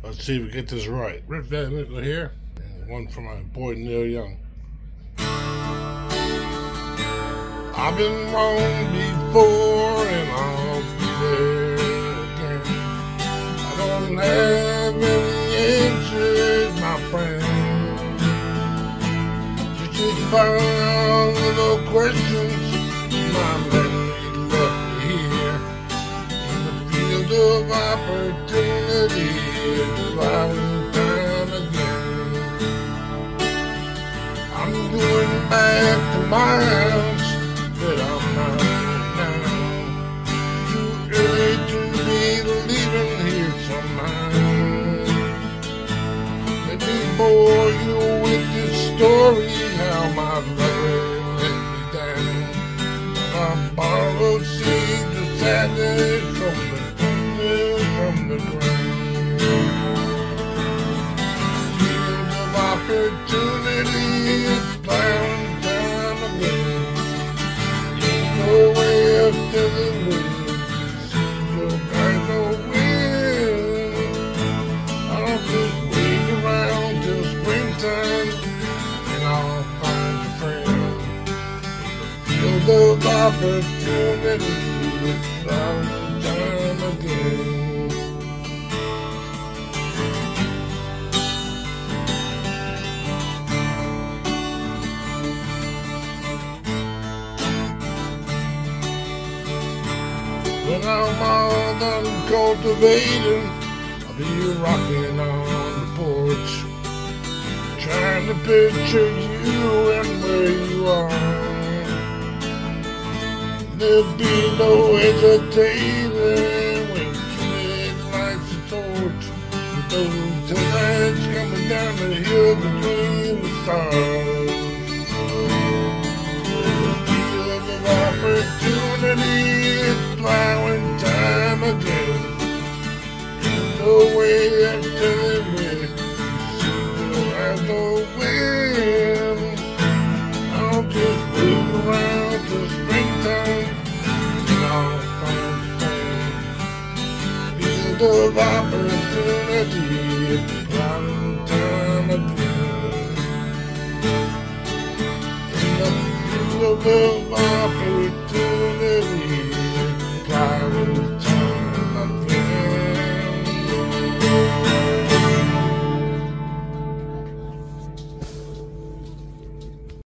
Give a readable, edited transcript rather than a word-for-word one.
Let's see if we get this right. Rip Van Winkle here, and one for my boy Neil Young. I've been wrong before and I'll be there again. I don't have any answers, my friend. Just found little questions my memory left me here. In the field of opportunity, driving time again. I'm going back to my house, but I'm not now. Too early to be leaving here somehow. Let me bore you with this story, how my lover let me down. I borrowed seeds of sadness from the ground. Field of opportunity, it's found time again. No way up to the moon, no guy, no wind. I'll just wait around till springtime, and I'll find a friend. Field of opportunity, it's found time again. When I'm all done cultivating, I'll be rocking on the porch, trying to picture you and where you are. There'll be no hesitating when you lights a torch, with those headlights coming down the hill between the stars. The field of opportunity, it's plowing time again. No way up to the wind, still have no wind. I'll just wait around till springtime, and I'll find a friend. Field of opportunity, it's plowing time again. In the field of opportunity,